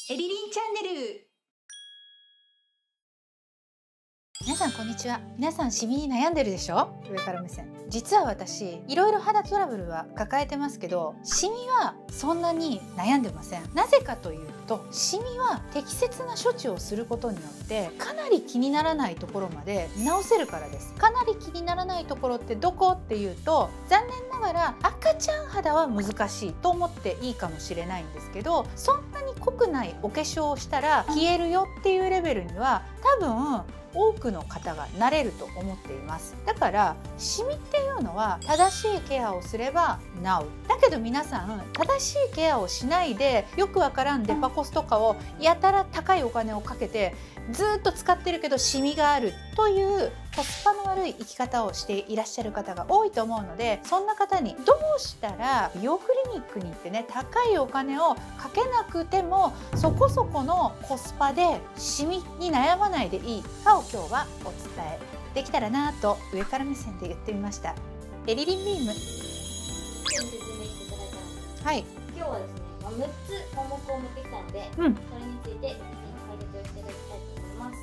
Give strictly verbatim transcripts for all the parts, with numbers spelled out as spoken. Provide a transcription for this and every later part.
エリリンチャンネル。皆さんこんにちは。皆さんシミに悩んでるでしょ？上から目線。実は私いろいろ肌トラブルは抱えてますけど、シミはそんなに悩んでません。なぜかというと、シミは適切な処置をすることによってかなり気にならないところまで治せるからです。かなり気にならないところってどこっていうと、残念ながら赤ちゃん肌は難しいと思っていいかもしれないんですけど、そんなに濃くないお化粧をしたら消えるよっていうレベルには多分多くの方がなれると思っています。だからシミっていうのは正しいケアをすれば治る。だけど皆さん正しいケアをしないでよくわからんデパコスとかをやたら高いお金をかけてずっと使ってるけどシミがあるというコスパの悪い生き方をしていらっしゃる方が多いと思うので、そんな方にどうしたら美容クリニックに行ってね、高いお金をかけなくてもそこそこのコスパでシミに悩まないでいいかを今日はお伝えできたらなと上から目線で言ってみました。エリリンビーム。 今日説明していただいたので、 はい。 今日はですね、まあ、むっつ項目を持ってきたので、 うん、 それについて解説をしていただきたいと思います。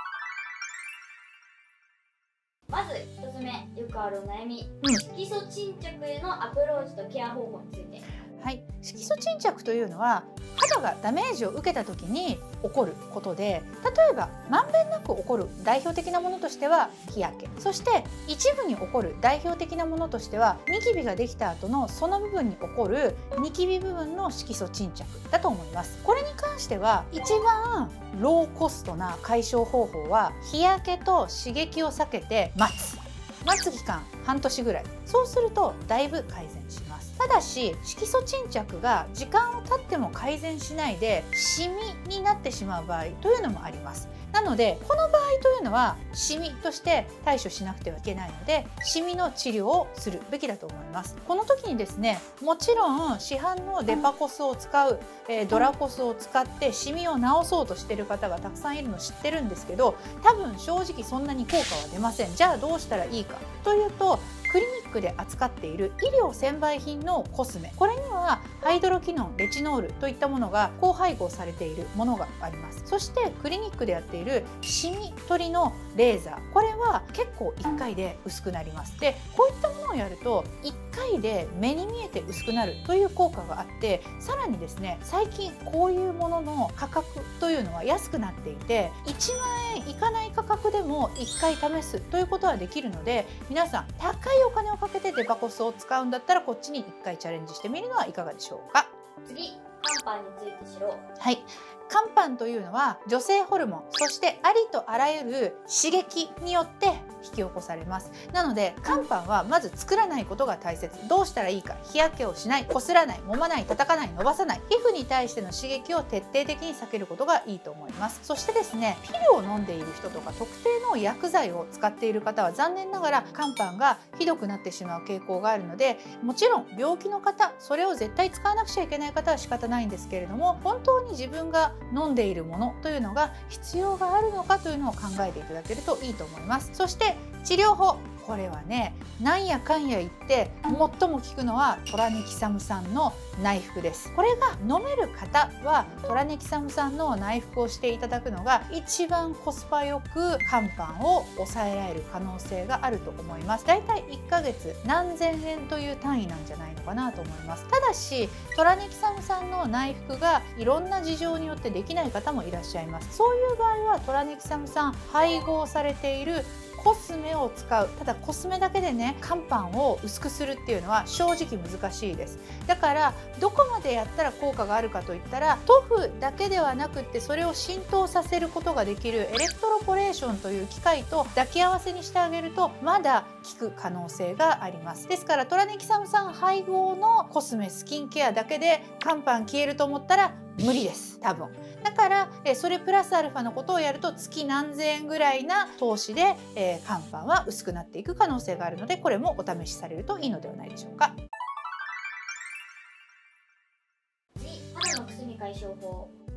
まずひとつめ、よくあるお悩み、 うん、 色素沈着へのアプローチとケア方法について。 はい、色素沈着というのは肌がダメージを受けた時に起こることで、例えばまんべんなく起こる代表的なものとしては日焼け、そして一部に起こる代表的なものとしてはニキビができた後のその部分に起こるニキビ部分の色素沈着だと思います。これに関しては一番ローコストな解消方法は日焼けと刺激を避けて待つ待つ期間半年ぐらい。そうするとだいぶ改善します。ただし色素沈着が時間を経っても改善しないでシミになってしまう場合というのもあります。なのでこの場合というのはシミとして対処しなくてはいけないので、シミの治療をするべきだと思います。この時にですね、もちろん市販のデパコスを使う、えー、ドラコスを使ってシミを治そうとしている方がたくさんいるの知ってるんですけど、多分正直そんなに効果は出ません。じゃあどうしたらいいかというと、クリニックで扱っている医療専売品のコスメ、これにはハイドロキノン、レチノールといったものが高配合されているものがあります。そしてクリニックでやっているシミ取りのレーザー、これは結構いっかいで薄くなります。でこういったものをやるといっかいで目に見えて薄くなるという効果があって、さらにですね、最近こういうものの価格というのは安くなっていて、いちまんえんいかない価格でもいっかい試すということはできるので、皆さん高いお金をかけてデパコスを使うんだったらこっちにいっかいチャレンジしてみるのはいかがでしょうか。 次、乾パンについて知ろう。 はい、乾パンというのは女性ホルモン、そしてありとあらゆる刺激によって引き起こされます。なので乾パンはまず作らないことが大切。どうしたらいいか、日焼けをしない、こすらない、揉まない、叩かない、伸ばさない、皮膚に対しての刺激を徹底的に避けることがいいと思います。そしてですね、ピルを飲んでいる人とか特定の薬剤を使っている方は残念ながら乾パンがひどくなってしまう傾向があるので、もちろん病気の方、それを絶対使わなくちゃいけない方は仕方ないんですけれども、本当に自分が飲んでいるものというのが必要があるのかというのを考えていただけるといいと思います。そして治療法、これはね、なんやかんや言って最も効くのはトラネキサム酸の内服です。これが飲める方はトラネキサム酸の内服をしていただくのが一番コスパよく乾パンを抑えられる可能性があると思います。だいたいいっかげつ何千円という単位なんじゃないのかなと思います。ただしトラネキサム酸の内服がいろんな事情によってできない方もいらっしゃいます。そういう場合はトラネキサム酸配合されているコスメを使う。ただコスメだけでね、乾パンを薄くするっていうのは正直難しいです。だからどこまでやったら効果があるかといったら、塗布だけではなくってそれを浸透させることができるエレクトロポレーションという機械と抱き合わせにしてあげるとまだ効く可能性があります。ですからトラネキサム酸配合のコスメ、スキンケアだけで乾パン消えると思ったら無理です、多分。だからえそれプラスアルファのことをやると月何千円ぐらいな投資で、えー、乾パンは薄くなっていく可能性があるので、これもお試しされるといいのではないでしょうか。 次、肌のくすみ解消法。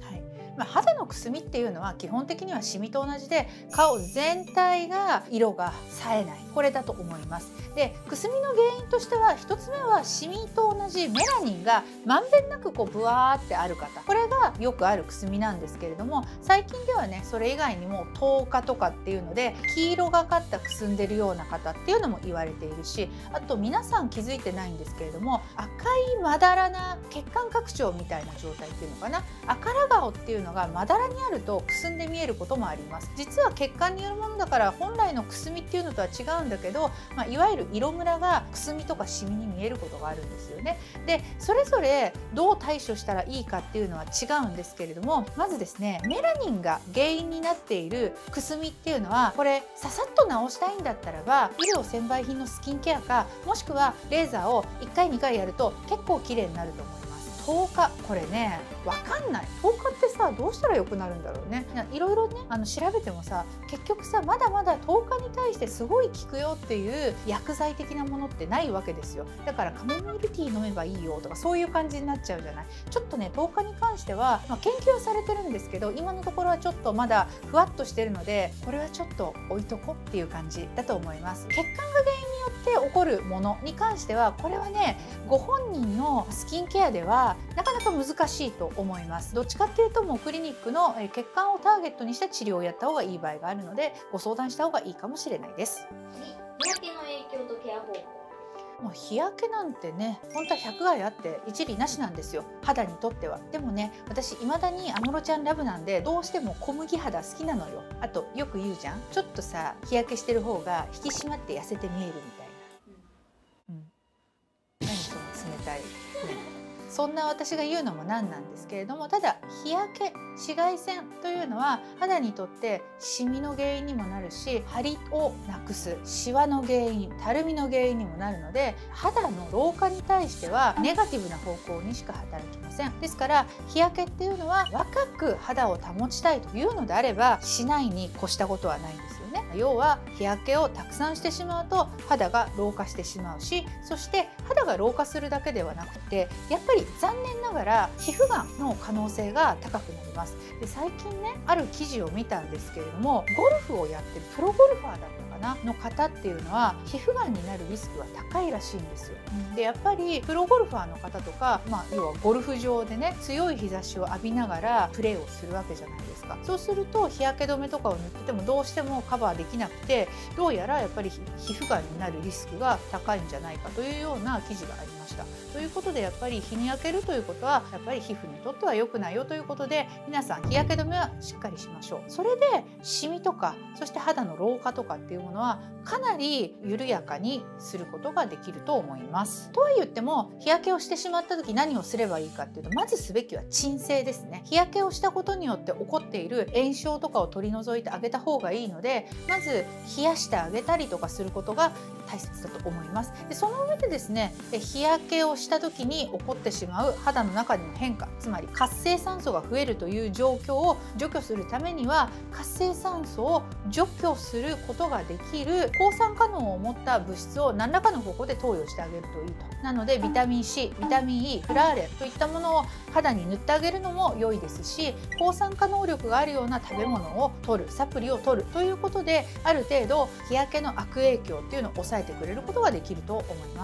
はいまあ、肌のくすみっていうのは基本的にはシミと同じで、顔全体が色が冴えない、これだと思います。でくすみの原因としてはひとつめはシミと同じメラニンがまんべんなくこうブワーってある方、これがよくあるくすみなんですけれども、最近ではねそれ以外にも糖化とかっていうので黄色がかったくすんでるような方っていうのも言われているし、あと皆さん気づいてないんですけれども、赤いまだらな血管拡張みたいな状態っていうのかな、赤ら顔っていうのがまだらにあるとくすんで見えることもあります。実は血管によるものだから本来のくすみっていうのとは違うんだけど、まあ、いわゆる色ムラがくすみとかシミに見えることがあるんですよね。でそれぞれどう対処したらいいかっていうのは違うんですけれども、まずですねメラニンが原因になっているくすみっていうのは、これささっと治したいんだったらば医療専売品のスキンケアか、もしくはレーザーをいっかいにかいやると結構綺麗になると思います。とおか、これねわかんない。とおかってさどうしたら良くなるんだろうね。いろいろねあの調べてもさ、結局さまだまだとおかに対してすごい効くよっていう薬剤的なものってないわけですよ。だからカモミールティー飲めばいいよとかそういう感じになっちゃうじゃない。ちょっとねとおかに関しては、まあ、研究はされてるんですけど、今のところはちょっとまだふわっとしてるので、これはちょっと置いとこっていう感じだと思います。血管が原因によって起こるものに関しては、これはねご本人のスキンケアではなかなか難しいと思います。どっちかっていうともうクリニックの血管をターゲットにした治療をやった方がいい場合があるので、ご相談した方がいいかもしれないです。 日焼けの影響とケア方法。 もう日焼けなんてね本当は百害あって一理なしなんですよ、肌にとっては。でもね私いまだに安室ちゃんラブなんで、どうしても小麦肌好きなのよ。あとよく言うじゃん、ちょっとさ日焼けしてる方が引き締まって痩せて見えるみたいな、うん、何その冷たい、ね、そんな私が言うのもなんなんですけれども、ただ日焼け紫外線というのは肌にとってシミの原因にもなるし、張りをなくすシワの原因、たるみの原因にもなるので、肌の老化に対してはネガティブな方向にしか働きません。ですから日焼けっていうのは若く肌を保ちたいというのであればしないに越したことはないんですよね。要は日焼けをたくさんしてしまうと肌が老化してしまうし、そして肌が老化するだけではなくて、やっぱり残念ながら皮膚がんの可能性が高くなります。で最近ねある記事を見たんですけれども、ゴルフをやってるプロゴルファーだったかなの方っていうのは皮膚がんになるリスクは高いらしいんですよ。でやっぱりプロゴルファーの方とか、まあ、要はゴルフ場でね強い日差しを浴びながらプレーをするわけじゃないですか。そうすると日焼け止めとかを塗っててもどうしてもカバーできなくて、どうやらやっぱり皮膚がんになるリスクが高いんじゃないかというような記事がありました。ということでやっぱり日に焼けるということはやっぱり皮膚にとっては良くないよということで、皆さん日焼け止めはしっかりしましょう。それでシミとかそして肌の老化とかっていうものはかなり緩やかにすることができると思います。とは言っても日焼けをしてしまった時何をすればいいかっていうと、まずすべきは鎮静ですね。日焼けをしたことによって起こっている炎症とかを取り除いてあげた方がいいので、まず冷やしてあげたりとかすることが大切だと思います。でその上でですね、日焼けをした時に起こってしまう肌の中での変化、つまり活性酸素が増えるという状況を除去するためには、活性酸素を除去することができる抗酸化能を持った物質を何らかの方法で投与してあげるといいと。なのでビタミン C、ビタミン E、フラーレといったものを肌に塗ってあげるのも良いですし、抗酸化能力があるような食べ物を摂る、サプリを摂るということで、ある程度日焼けの悪影響っていうのを抑えてくれることができると思います。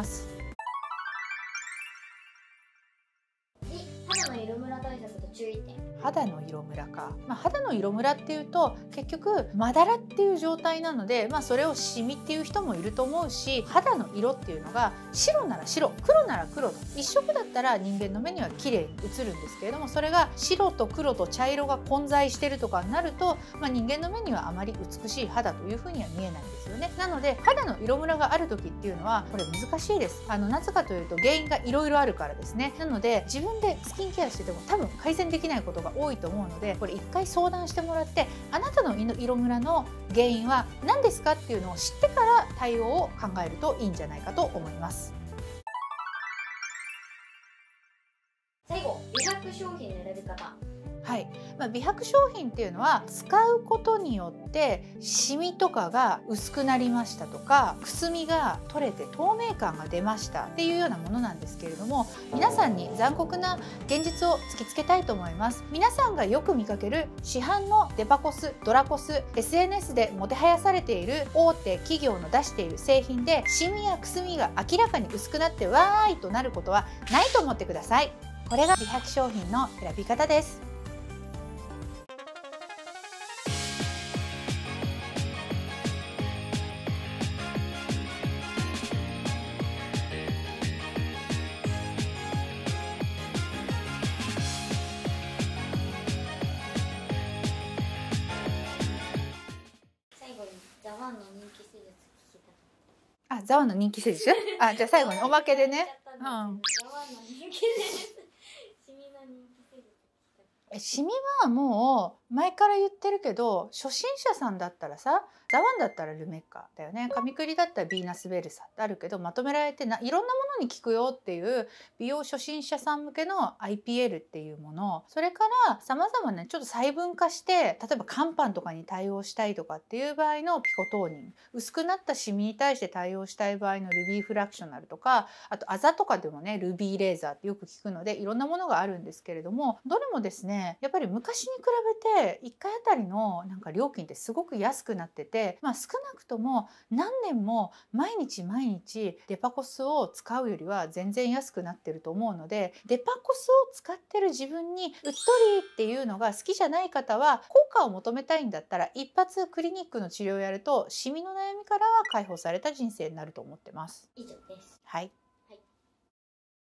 肌の色ムラ対策と注意点。 肌の色ムラか、まあ、肌の色ムラっていうと結局まだらっていう状態なので、まあ、それをシミっていう人もいると思うし、肌の色っていうのが白なら白、黒なら黒と一色だったら人間の目には綺麗に映るんですけれども、それが白と黒と茶色が混在してるとかになると、まあ、人間の目にはあまり美しい肌というふうには見えないんですよね。なので肌の色ムラがある時っていうのはこれ難しいです。あのなぜかというと原因がいろいろあるからですね。なので自分でスキンケアしてても多分改善できないことが多いと思うので、これ一回相談してもらって、あなたの色ムラの原因は何ですかっていうのを知ってから対応を考えるといいんじゃないかと思います。 最後、美白商品の選び方。 はい、まあ、美白商品っていうのは使うことによってシミとかが薄くなりましたとか、くすみが取れて透明感が出ましたっていうようなものなんですけれども、皆さんに残酷な現実を突きつけたいと思います。皆さんがよく見かける市販のデパコス、ドラコス、 エスエヌエス でもてはやされている大手企業の出している製品でシミやくすみが明らかに薄くなってわーいとなることはないと思ってください。これが美白商品の選び方です。 ザワンの人気施術聞きた。 あ、ザワの人気施術あ、じゃあ最後におまけでね。うん。 ザワンの人気施術。シミの人気施術聞きた。 え、シミはもう前から言ってるけど、初心者さんだったらさ、ザワンだったらルメッカだよね、カミクリだったらヴィーナスベルサってあるけど、まとめられてないろんなものに効くよっていう美容初心者さん向けの アイピーエル っていうもの、それからさまざまなちょっと細分化して、例えば肝斑とかに対応したいとかっていう場合のピコトーニング、薄くなったシミに対して対応したい場合のルビーフラクショナルとか、あとあざとかでもねルビーレーザーってよく聞くので、いろんなものがあるんですけれども、どれもですねやっぱり昔に比べていっかいあたりのなんか料金ってすごく安くなってて、まあ、少なくとも何年も毎日毎日デパコスを使うよりは全然安くなってると思うので、デパコスを使ってる自分にうっとりっていうのが好きじゃない方は、効果を求めたいんだったら一発クリニックの治療をやるとシミの悩みからは解放された人生になると思ってます。 以上です。 はい。